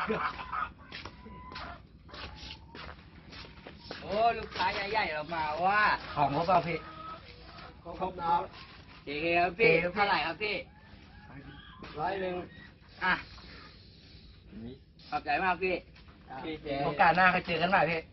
โอ้ลูกค้าใหญ่ๆเรามาว่าของครบเปล่าพี่ครบแล้วเจ๊ครับพี่เท่าไหร่ครับพี่100อ่ะขอบใจมากพี่โอกาสหน้าเคยเจอกันใหม่พี่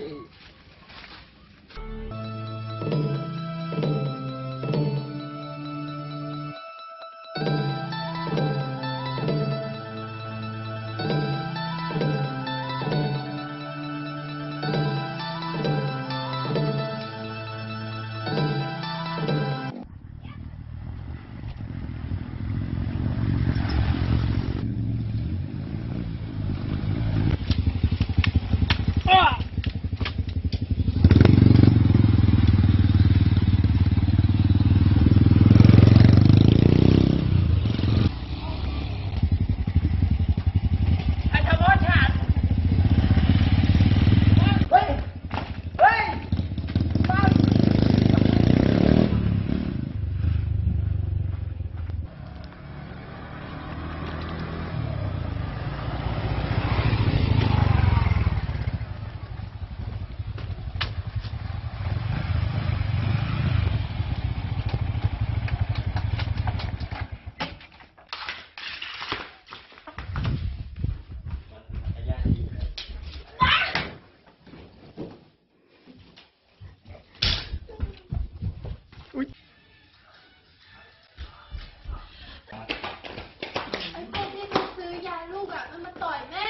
ไอ้พวกที่มาซื้อยาลูกอ่ะมันมาต่อยแม่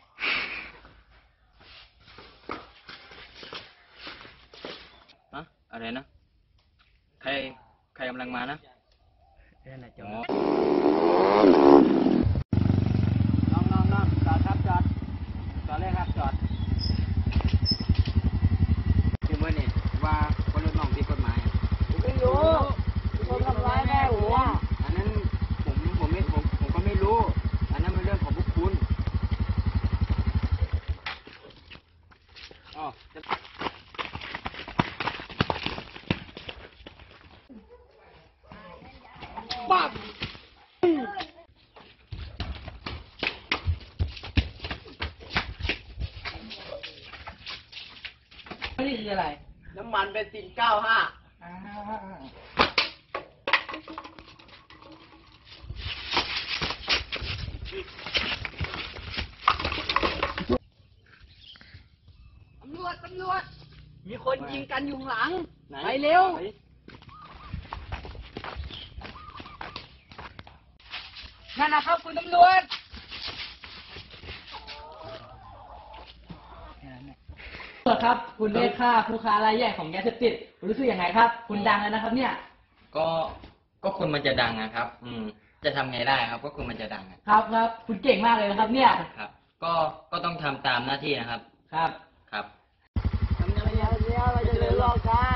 อะอะไรนะใครกำลังมานะน้องจอดครับจอดเลยครับจอดคือเมื่อนี่ว่าคนรถน้องผิดกฎหมายไม่รู้คนทำร้ายแม่ผมอันนั้นผมก็ไม่รู้อันนั้นเป็นเรื่องของพวกคุณอ๋อปั๊บนี่คืออะไรน้ำมันเบนซิน95ตำรวจมีคนยิงกันอยู่หลังไปเร็วนั่นนะครับคุณตำรวจครับคุณได้ฆ่าผู้ค้ารายใหญ่ของยาเสพติดรู้สึกยังไงครับคุณดังแล้วนะครับเนี่ยก็คุณมันจะดังนะครับจะทำไงได้ครับก็คุณมันจะดังครับคุณเก่งมากเลยนะครับเนี่ยครับก็ต้องทำตามหน้าที่นะครับครับทำยังไงเราจะเดินรอครับ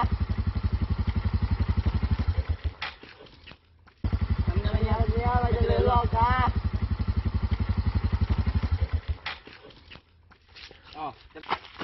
ทำยังไงเราจะเดินรอครับอ๋อ